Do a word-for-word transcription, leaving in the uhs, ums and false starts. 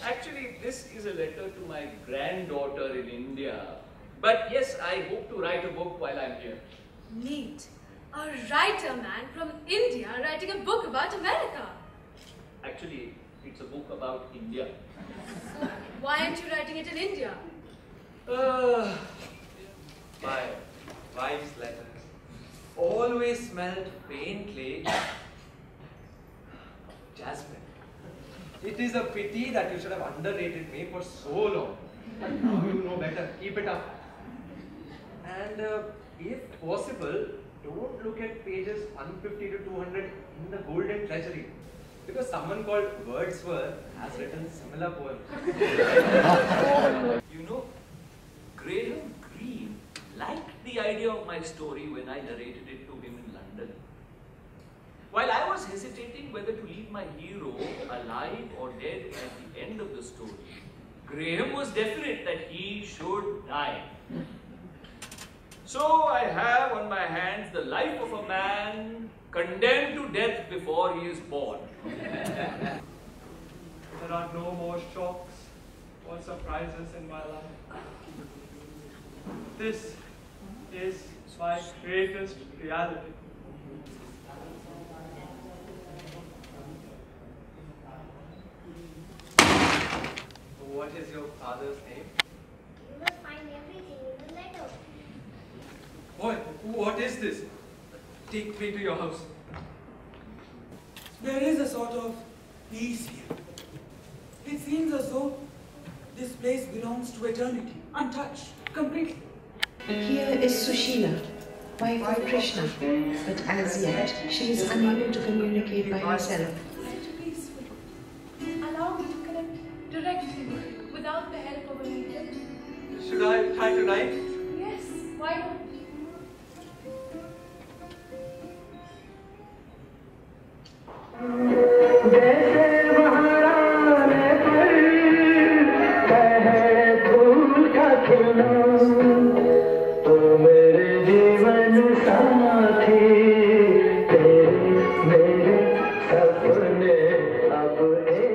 Actually, this is a letter to my granddaughter in India. But yes, I hope to write a book while I'm here. Neat. A writer man from India writing a book about America. Actually, it's a book about India. So, why aren't you writing it in India? Uh, my wife's letters always smelled faintly of jasmine. It is a pity that you should have underrated me for so long. But now you know better. Keep it up. And uh, if possible, don't look at pages one fifty to two hundred in the Golden Treasury. Because someone called Wordsworth has written similar poems. You know, Graham Greene liked the idea of my story when I narrated it to him in London. While I was hesitating whether to leave my hero alive or dead at the end of the story, Graham was definite that he should die. So I have on my hands the life of a man condemned to death before he is born. There are no more shocks or surprises in my life. This is my greatest reality. What is your father's name? You must find everything in the letter. What? What is this? Take me to your house. There is a sort of peace here. It seems as though this place belongs to eternity, untouched, completely. Here is Sushila, wife of Krishna, but as yet she is unable to communicate by herself. Such peaceful. Allow me to connect directly without the help of a medium. Should I try to write? Yes, why not? तो मेरे जीवन साथी तेरे मेरे सपने अब